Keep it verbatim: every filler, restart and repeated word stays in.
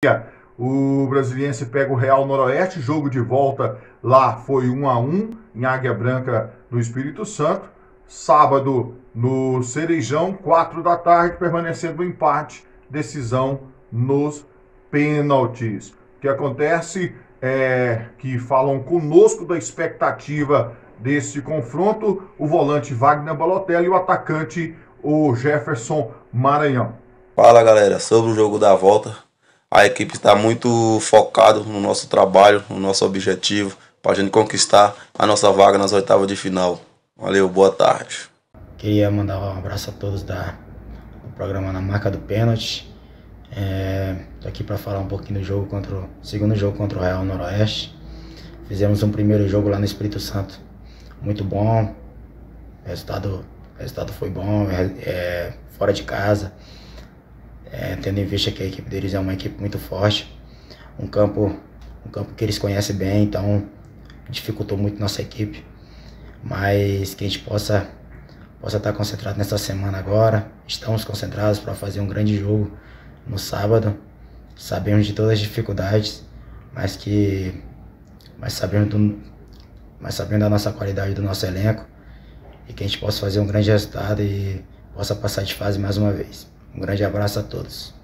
O Brasiliense pega o Real Noroeste, jogo de volta lá foi um a um em Águia Branca, no Espírito Santo. Sábado, no Cerejão, quatro da tarde, permanecendo o empate, decisão nos pênaltis. O que acontece é que falam conosco da expectativa desse confronto o volante Wagner Balotelli e o atacante o Jefferson Maranhão. Fala, galera, sobre o jogo da volta. A equipe está muito focada no nosso trabalho, no nosso objetivo, para a gente conquistar a nossa vaga nas oitavas de final. Valeu, boa tarde. Queria mandar um abraço a todos da, do programa Na Marca do Pênalti. É, tô aqui para falar um pouquinho do jogo contra o segundo jogo contra o Real Noroeste. Fizemos um primeiro jogo lá no Espírito Santo, muito bom. O resultado, o resultado foi bom, é, é, fora de casa. É, tendo em vista que a equipe deles é uma equipe muito forte, um campo, um campo que eles conhecem bem, então dificultou muito nossa equipe, mas que a gente possa possa estar concentrado nessa semana agora. Estamos concentrados para fazer um grande jogo no sábado. Sabemos de todas as dificuldades, mas que mas sabemos do, mas sabemos da nossa qualidade do nosso elenco e que a gente possa fazer um grande resultado e possa passar de fase mais uma vez. Um grande abraço a todos.